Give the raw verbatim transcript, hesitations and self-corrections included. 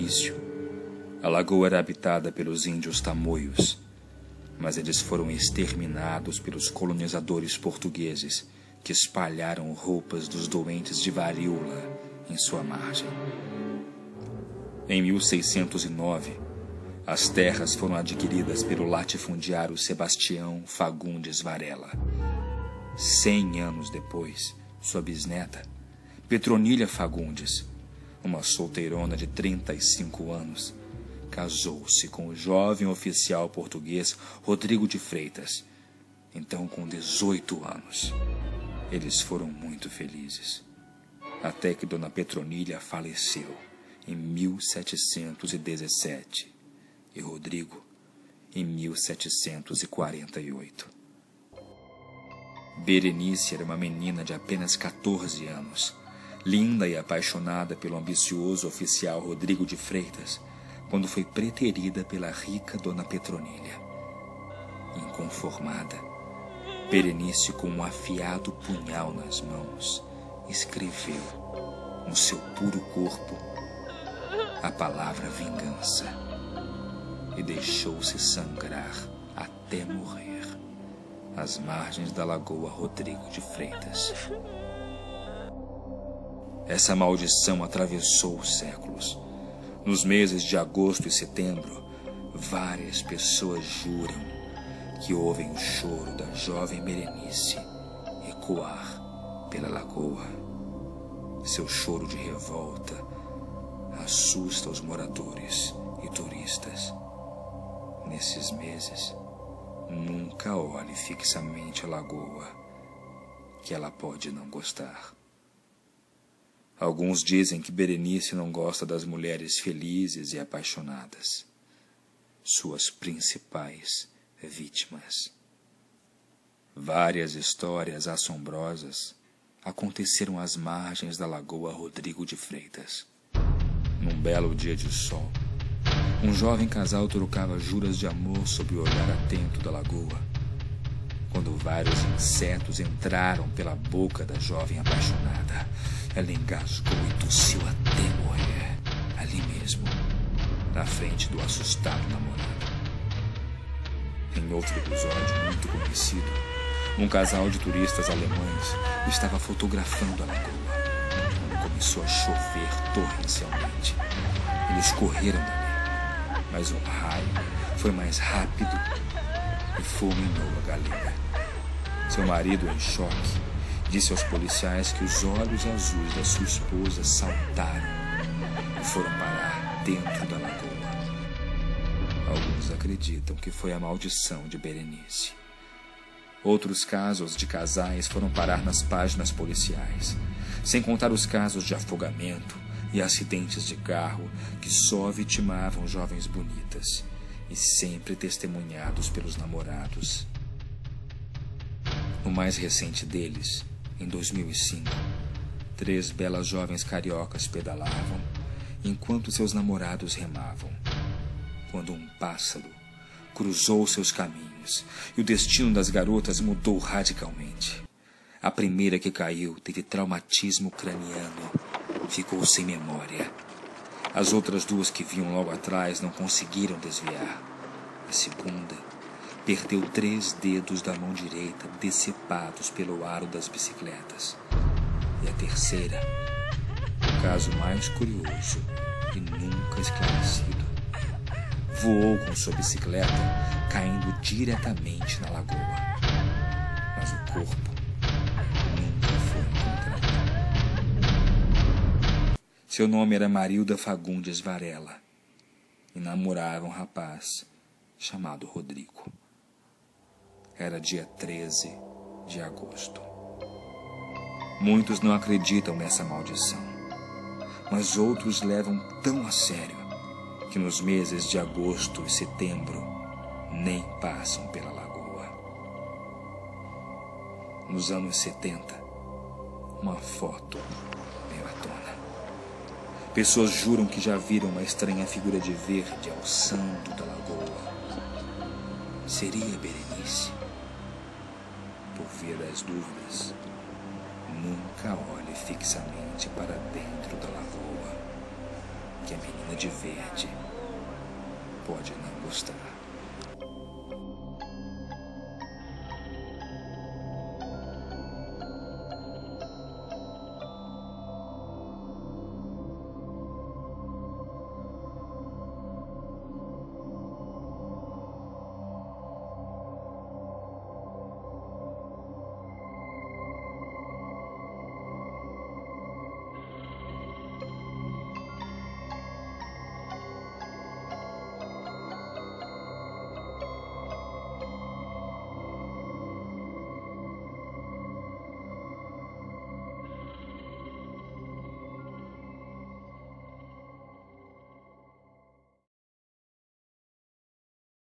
início, a lagoa era habitada pelos índios tamoios, mas eles foram exterminados pelos colonizadores portugueses, que espalharam roupas dos doentes de varíola em sua margem. Em mil seiscentos e nove, as terras foram adquiridas pelo latifundiário Sebastião Fagundes Varela. Cem anos depois, sua bisneta, Petronília Fagundes, uma solteirona de trinta e cinco anos, casou-se com o jovem oficial português Rodrigo de Freitas, então com dezoito anos. Eles foram muito felizes, até que Dona Petronília faleceu em mil setecentos e dezessete e Rodrigo em mil setecentos e quarenta e oito. Berenice era uma menina de apenas quatorze anos, linda e apaixonada pelo ambicioso oficial Rodrigo de Freitas, quando foi preterida pela rica Dona Petronília. Inconformada, Berenice, com um afiado punhal nas mãos, escreveu no seu puro corpo a palavra vingança e deixou-se sangrar até morrer às margens da lagoa Rodrigo de Freitas. Essa maldição atravessou os séculos. Nos meses de agosto e setembro, várias pessoas juram que ouvem o choro da jovem Berenice ecoar pela lagoa. Seu choro de revolta assusta os moradores e turistas. Nesses meses, nunca olhe fixamente a lagoa, que ela pode não gostar. Alguns dizem que Berenice não gosta das mulheres felizes e apaixonadas, suas principais vítimas. Várias histórias assombrosas aconteceram às margens da lagoa Rodrigo de Freitas. Num belo dia de sol, um jovem casal trocava juras de amor sob o olhar atento da lagoa, quando vários insetos entraram pela boca da jovem apaixonada. Ela engasgou e tossiu até morrer, ali mesmo, na frente do assustado namorado. Em outro episódio muito conhecido, um casal de turistas alemães estava fotografando a lagoa, quando começou a chover torrencialmente. Eles correram dali, mas o raio foi mais rápido e fulminou a galega. Seu marido, em choque, disse aos policiais que os olhos azuis da sua esposa saltaram e foram parar dentro da lagoa. Alguns acreditam que foi a maldição de Berenice. Outros casos de casais foram parar nas páginas policiais, sem contar os casos de afogamento e acidentes de carro que só vitimavam jovens bonitas e sempre testemunhados pelos namorados. O mais recente deles, em dois mil e cinco, três belas jovens cariocas pedalavam enquanto seus namorados remavam, quando um pássaro cruzou seus caminhos e o destino das garotas mudou radicalmente. A primeira que caiu teve traumatismo craniano, ficou sem memória. As outras duas que vinham logo atrás não conseguiram desviar. A segunda perdeu três dedos da mão direita decepados pelo aro das bicicletas. E a terceira, o caso mais curioso e nunca esclarecido, voou com sua bicicleta, caindo diretamente na lagoa. Mas o corpo nunca foi encontrado. Seu nome era Marilda Fagundes Varela e namorava um rapaz chamado Rodrigo. Era dia treze de agosto. Muitos não acreditam nessa maldição, mas outros levam tão a sério que nos meses de agosto e setembro nem passam pela lagoa. Nos anos setenta, uma foto veio à tona. Pessoas juram que já viram uma estranha figura de verde alçando da lagoa. Seria Berenice? Por via das dúvidas, nunca olhe fixamente para dentro da lagoa, que a menina de verde. Pode não gostar.